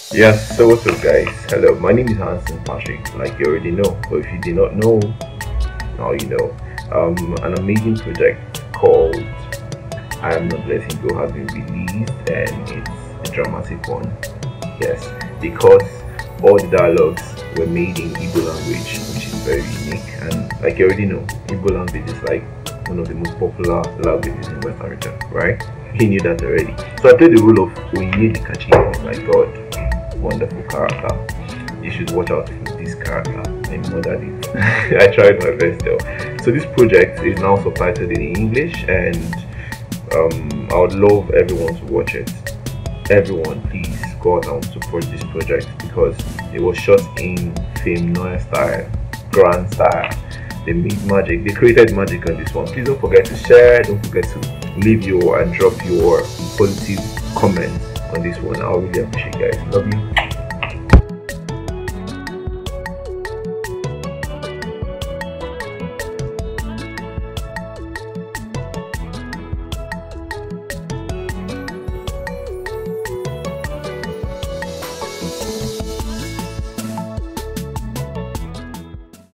Yes, so what's up guys? Hello, my name is Hanson Patrick, like you already know, but if you did not know, now you know. An amazing project called I Am Not Letting Go has been released and it's a dramatic one. Yes, because all the dialogues were made in Igbo language, which is very unique, and like you already know, Igbo language is like one of the most popular languages in West Africa, right? He knew that already. So I played the role of Onyedi Kachi. Oh my god, wonderful character. You should watch out for this character. I know that is. I tried my best though. So this project is now subtitled in English, and I would love everyone to watch it. Everyone, please go out and support this project because it was shot in film noir style, grand style. They made magic. They created magic on this one. Please don't forget to share. Don't forget to leave your and drop your positive comments on this one. I really appreciate it, guys. Love you.